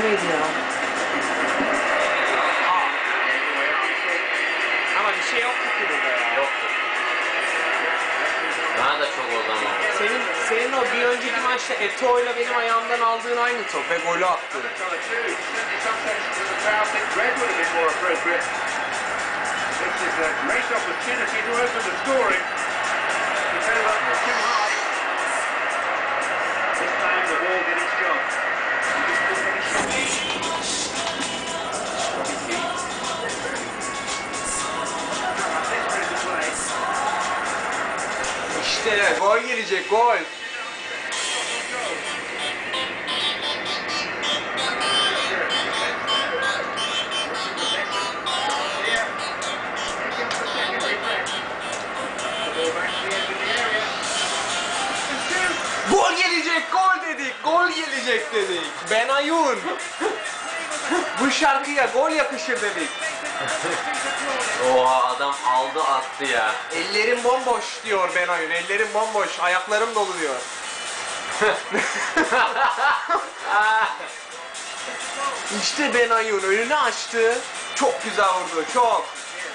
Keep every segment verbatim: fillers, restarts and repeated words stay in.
neydi ya? Aa. Ama bir şey yoktu ki burada ya. Yoktu. Daha da çok o zaman. Senin, senin o bir önceki maçta Eto'yla benim ayağımdan aldığın aynı top ve golü attı. İşte gol gelecek, gol. Gol gelecek, gol dedik, gol gelecek dedik. Benayoun. Bu şarkıya gol yakışır dedik. Oha, adam aldı attı ya. Ellerim bomboş diyor Benayoun, ellerim bomboş, ayaklarım dolu diyor. İşte Benayoun önünü açtı. Çok güzel vurdu, çok.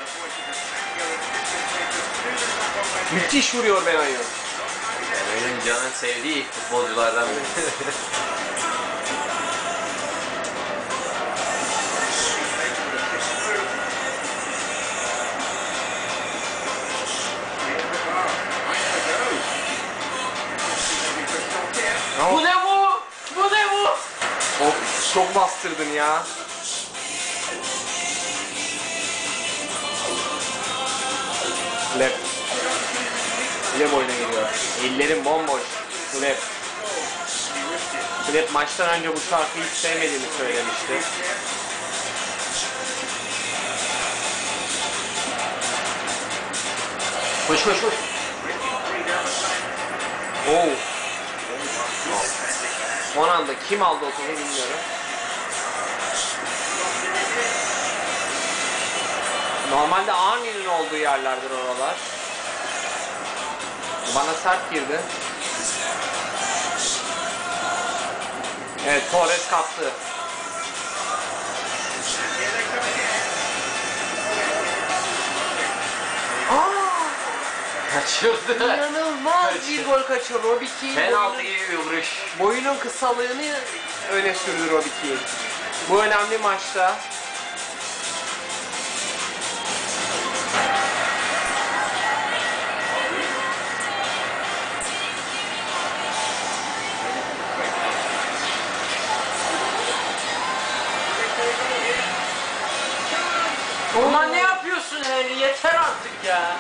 Müthiş vuruyor Benayoun. Benim canın sevdiği futbolculardan biri. Bu ne bu? Bu ne bu? Of, çok bastırdın ya. Lep. Lep oyuna giriyor. Ellerim bomboş. Lep. Lep maçtan önce bu şarkıyı hiç sevmediğini söylemişti. Koş koş koş. Oo. Son anda kim aldı o topu bilmiyorum. Normalde Arnie'nin olduğu yerlerdir oralar. Bana sert girdi. Evet, Torres kaptı. Kaçırdı. İnanılmaz bir gol kaçırdı Robbie Keane. Penaltı gibi bir vuruş. Boyunun kısalığını öne sürdü Robbie Keane. Bu önemli maçta. Ulan ne yapıyorsun Henry? Yeter artık ya.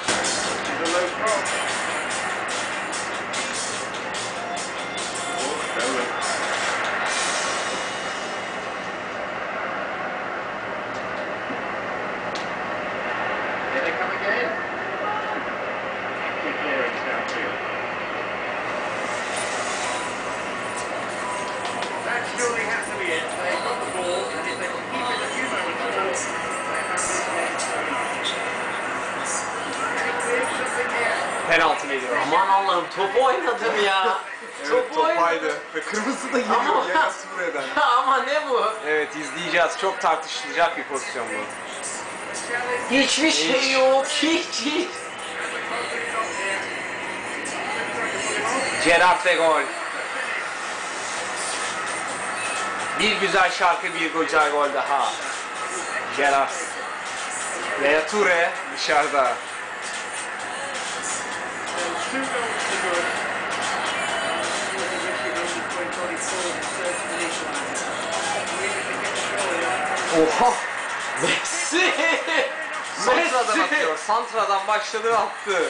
Penaltı geliyor. Aman Allah'ım, topu oynadım ya. Evet, Topu oynadım. topaydı. Ve kırmızı da geliyor. Ama- Yine Suriye'den. Ya ama ne bu? Evet, izleyeceğiz. Çok tartışılacak bir pozisyon bu. Hiçbir şey Hiç. yok. Hiç hiç. Gerrard ve gol. Bir güzel şarkı, bir güzel gol daha. Gerrard. Yaya Toure dışarıda. Oha! Messi. Santra'dan Messi. atıyor. Santra'dan başladı, attı.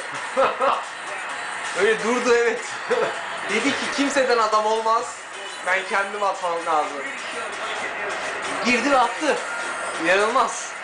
Öyle durdu, evet. Dedi ki kimseden adam olmaz. Ben kendim atmam lazım. Girdi ve attı. İnanılmaz.